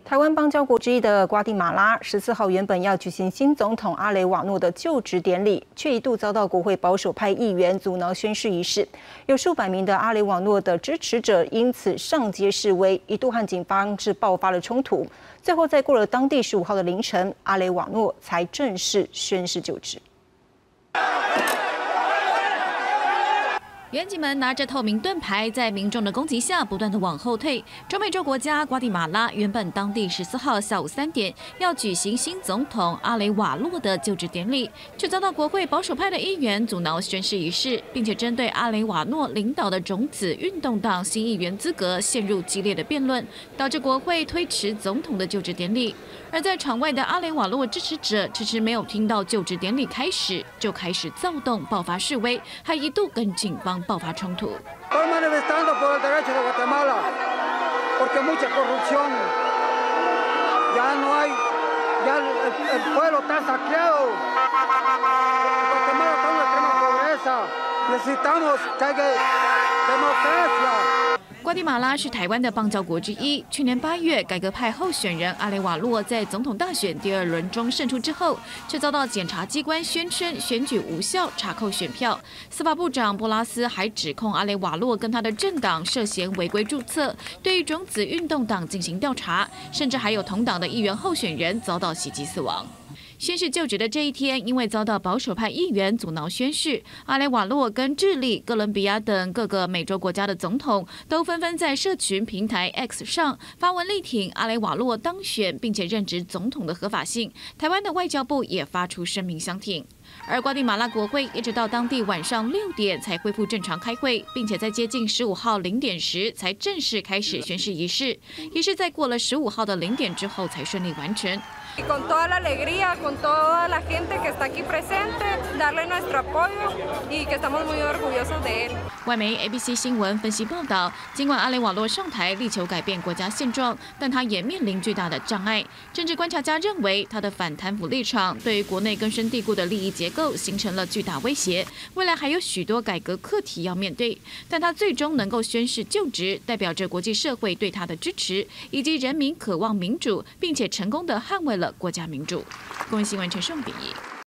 台湾邦交国之一的瓜地马拉14号原本要举行新总统阿雷瓦诺的就职典礼，却一度遭到国会保守派议员阻挠宣誓仪式。有数百名的阿雷瓦诺的支持者因此上街示威，一度和警方爆发了冲突。最后在过了当地15号的凌晨，阿雷瓦诺才正式宣誓就职。 远警们拿着透明盾牌，在民众的攻击下不断的往后退。中美洲国家瓜地马拉原本当地14号下午3点要举行新总统阿雷瓦诺的就职典礼，却遭到国会保守派的议员阻挠宣誓仪式，并且针对阿雷瓦诺领导的种子运动党新议员资格陷入激烈的辩论，导致国会推迟总统的就职典礼。而在场外的阿雷瓦诺支持者迟迟没有听到就职典礼开始，就开始躁动爆发示威，还一度跟警方 爆发冲突。瓜地马拉是台湾的邦交国之一。去年8月，改革派候选人阿雷瓦诺在总统大选第2轮中胜出之后，却遭到检察机关宣称选举无效，查扣选票。司法部长波拉斯还指控阿雷瓦诺跟他的政党涉嫌违规注册，对于种子运动党进行调查，甚至还有同党的议员候选人遭到袭击死亡。 宣誓就职的这一天，因为遭到保守派议员阻挠宣誓，阿雷瓦诺跟智利、哥伦比亚等各个美洲国家的总统都纷纷在社群平台 X 上发文力挺阿雷瓦诺当选并且任职总统的合法性。台湾的外交部也发出声明相挺。 而瓜地马拉国会一直到当地晚上6点才恢复正常开会，并且在接近15号0点时才正式开始宣誓仪式，也是在过了15号的0点之后才顺利完成。 Con toda la alegría, con toda la gente que está aquí presente, darle nuestro apoyo y que estamos muy orgullosos de él. 外媒 ABC 新闻分析报道，尽管阿雷瓦诺上台力求改变国家现状，但他也面临巨大的障碍。政治观察家认为，他的反贪腐立场对于国内根深蒂固的利益结构形成了巨大威胁，未来还有许多改革课题要面对。但他最终能够宣誓就职，代表着国际社会对他的支持，以及人民渴望民主，并且成功地捍卫了 国家民主。公卫新闻陈胜比。